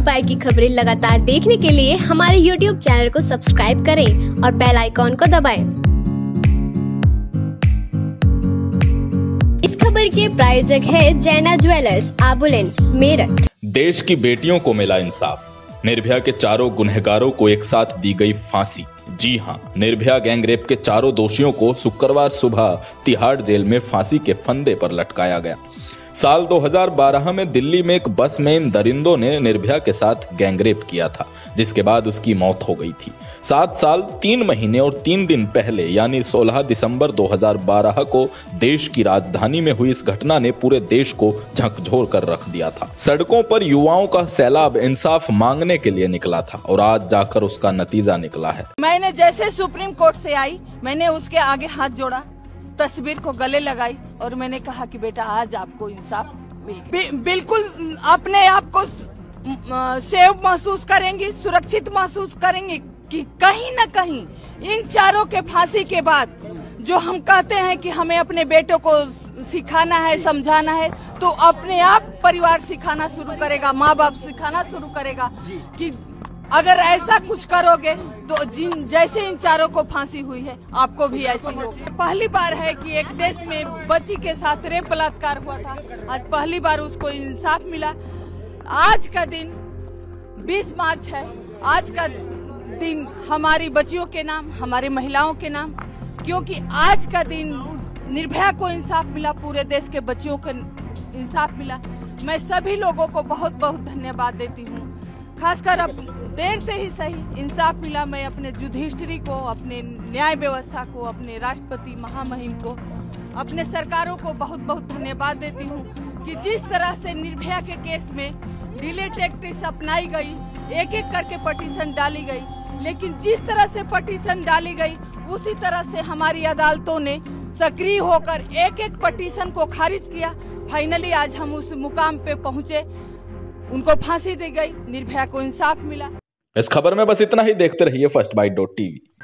Inspire की खबरें लगातार देखने के लिए हमारे YouTube चैनल को सब्सक्राइब करें और बेल आइकॉन को दबाएं। इस खबर के प्रायोजक है जैना ज्वेलर्स, आबुलेन, मेरठ। देश की बेटियों को मिला इंसाफ। निर्भया के चारों गुनहगारों को एक साथ दी गई फांसी। जी हां, निर्भया गैंगरेप के चारों दोषियों को शुक्रवार सुबह तिहाड़ जेल में फांसी के फंदे पर लटकाया गया। साल 2012 में दिल्ली में एक बस में इन दरिंदों ने निर्भया के साथ गैंगरेप किया था, जिसके बाद उसकी मौत हो गई थी। 7 साल 3 महीने और 3 दिन पहले यानी 16 दिसंबर 2012 को देश की राजधानी में हुई इस घटना ने पूरे देश को झकझोर कर रख दिया था। सड़कों पर युवाओं का सैलाब इंसाफ मांगने के लिए निकला था और आज जाकर उसका नतीजा निकला है। मैंने जैसे सुप्रीम कोर्ट से आई, मैंने उसके आगे हाथ जोड़ा, तस्वीर को गले लगाई और मैंने कहा कि बेटा आज आपको इंसाफ बिल्कुल अपने आप को सेफ महसूस करेंगी, सुरक्षित महसूस करेंगी कि कहीं न कहीं इन चारों के फांसी के बाद जो हम कहते हैं कि हमें अपने बेटों को सिखाना है, समझाना है, तो अपने आप परिवार सिखाना शुरू करेगा, माँ बाप सिखाना शुरू करेगा कि अगर ऐसा कुछ करोगे तो जैसे इन चारों को फांसी हुई है आपको भी ऐसी होगी। पहली बार है कि एक देश में बच्ची के साथ रेप बलात्कार हुआ था, आज पहली बार उसको इंसाफ मिला। आज का दिन 20 मार्च है। आज का दिन हमारी बच्चियों के नाम, हमारी महिलाओं के नाम, क्योंकि आज का दिन निर्भया को इंसाफ मिला, पूरे देश के बच्चियों को इंसाफ मिला। मैं सभी लोगों को बहुत बहुत धन्यवाद देती हूँ। खासकर अब देर से ही सही इंसाफ मिला। मैं अपने जुडिशरी को, अपने न्याय व्यवस्था को, अपने राष्ट्रपति महामहिम को, अपने सरकारों को बहुत बहुत धन्यवाद देती हूँ कि जिस तरह से निर्भया के केस में डिले टैक्टिक्स अपनाई गई, एक एक करके पटिशन डाली गई, लेकिन जिस तरह से पटिशन डाली गई उसी तरह से हमारी अदालतों ने सक्रिय होकर एक एक पटिशन को खारिज किया। फाइनली आज हम उस मुकाम पे पहुंचे, उनको फांसी दी गई, निर्भया को इंसाफ मिला। इस खबर में बस इतना ही। देखते रहिए फर्स्ट बाइट.टीवी।